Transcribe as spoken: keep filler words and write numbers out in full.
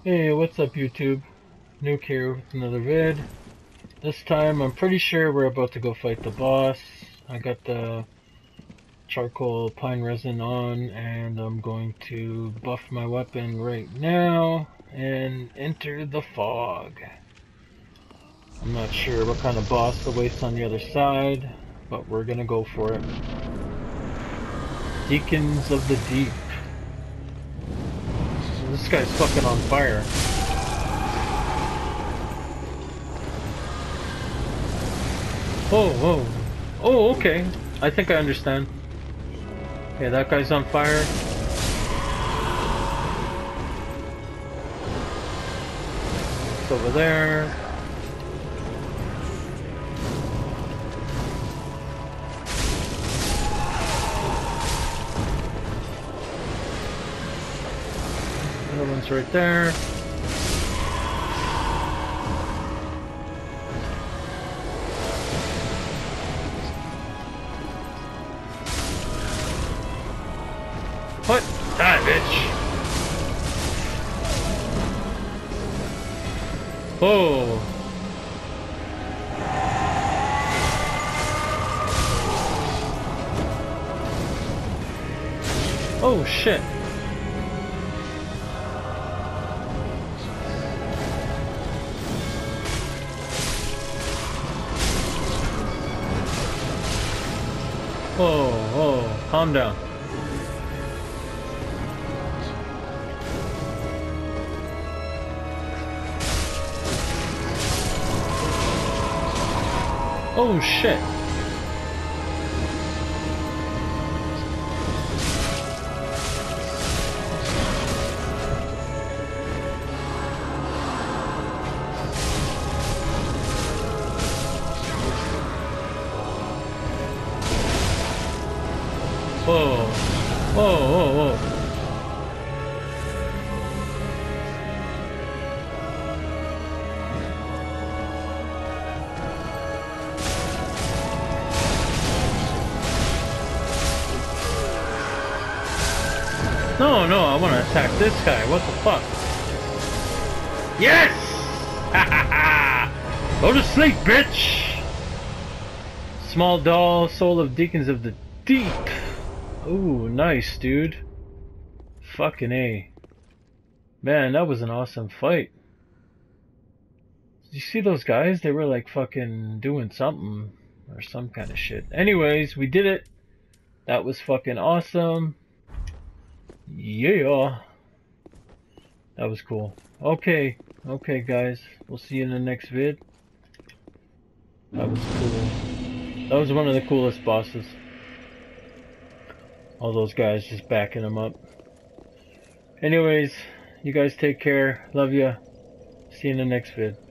Hey, what's up YouTube? Nuke here with another vid. This time I'm pretty sure we're about to go fight the boss. I got the charcoal pine resin on and I'm going to buff my weapon right now and enter the fog. I'm not sure what kind of boss awaits on the other side, but we're gonna go for it. Deacons of the Deep. This guy's fucking on fire. Oh, oh, oh, okay. I think I understand. Yeah, that guy's on fire. It's over there. Another one's right there. What? Die, bitch! Oh! Oh shit! Oh, oh, calm down. Oh shit. Whoa. Whoa, whoa, whoa. No, no, I want to attack this guy. What the fuck? Yes! Ha ha ha! Go to sleep, bitch! Small doll, soul of deacons of the deep. Ooh, nice, dude. Fucking A. Man, that was an awesome fight. Did you see those guys? They were like fucking doing something or some kind of shit. Anyways, we did it. That was fucking awesome. Yeah. That was cool. Okay. Okay, guys. We'll see you in the next vid. That was cool. That was one of the coolest bosses. All those guys just backing them up. Anyways, you guys take care. Love ya. See you in the next vid.